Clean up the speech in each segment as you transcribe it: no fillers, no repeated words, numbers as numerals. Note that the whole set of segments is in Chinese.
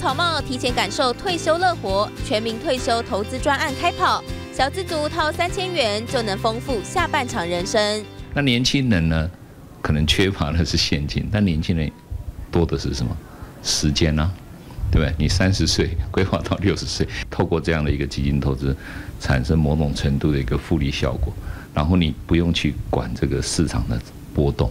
草帽，提前感受退休乐活，全民退休投资专案开跑，小资族掏3000元就能丰富下半场人生。 那年轻人呢，可能缺乏的是现金，但年轻人多的是什么？时间啊，对不对？你30岁规划到60岁，透过这样的一个基金投资，产生某种程度的一个复利效果，然后你不用去管这个市场的波动。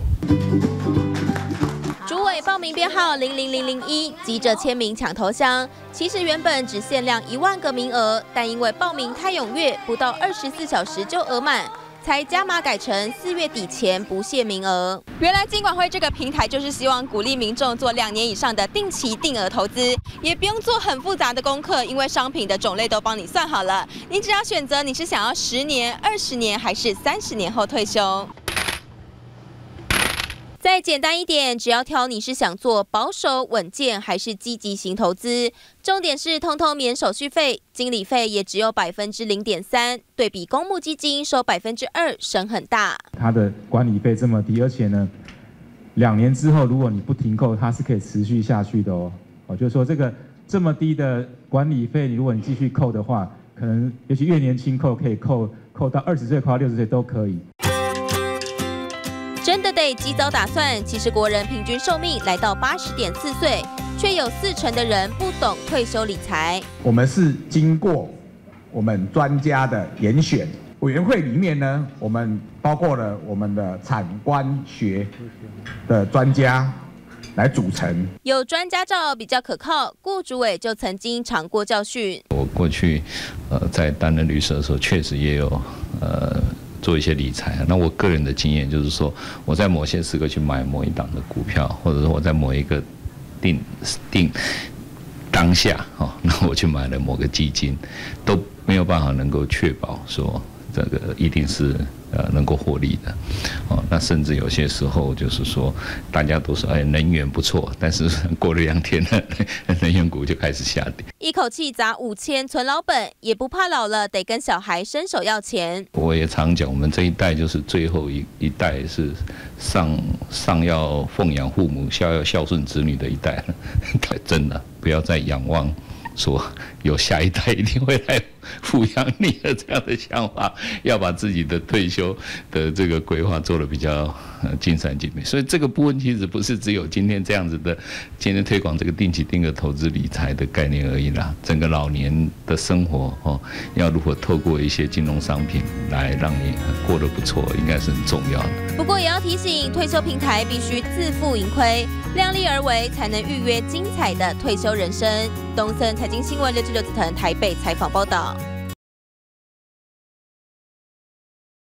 主委报名编号00001，急着签名抢头香。其实原本只限量1万个名额，但因为报名太踊跃，不到24小时就额满，才加码改成4月底前不限名额。原来金管会这个平台就是希望鼓励民众做2年以上的定期定额投资，也不用做很复杂的功课，因为商品的种类都帮你算好了，你只要选择你是想要10年、20年还是30年后退休。再简单一点，只要挑你是想做保守稳健还是积极型投资，重点是通通免手续费，经理费也只有0.3%，对比公募基金收2%，省很大。 它的管理费这么低，而且呢，2年之后如果你不停扣，它是可以持续下去的哦。就是说这个这么低的管理费，如果你继续扣的话，可能尤其越年轻扣可以扣到20岁，扣到60岁都可以。 真的得及早打算。其实国人平均寿命来到80.4岁，却有40%的人不懂退休理财。 我们是经过我们专家的严选，委员会里面呢，我们包括了我们的产官学的专家来组成。 有专家照比较可靠，顾主委就曾经尝过教训。 我过去在担任律师的时候，确实也有做一些理财。那我个人的经验就是说，我在某些时刻去买某一档的股票，或者说我在某一个定当下那我去买了某个基金，都没有办法能够确保说这个一定是能够获利的。那甚至有些时候就是说，大家都说能源不错，但是过了2天呢，能源股就开始下跌。 一口气砸5000存老本，也不怕老了得跟小孩伸手要钱。 我也常讲，我们这一代就是最后一代是上要奉养父母，下要孝顺子女的一代了。真的不要再仰望说有下一代一定会来抚养你的这样的想法，要把自己的退休的这个规划做得比较尽善尽美。所以这个部分其实不是只有今天这样子的，今天推广这个定期定额投资理财的概念而已啦。整个老年的生活要如何透过一些金融商品来让你过得不错，应该是很重要的。 不过也要提醒，退休平台必须自负盈亏，量力而为，才能预约精彩的退休人生。东森财经新闻696子腾台北采访报道。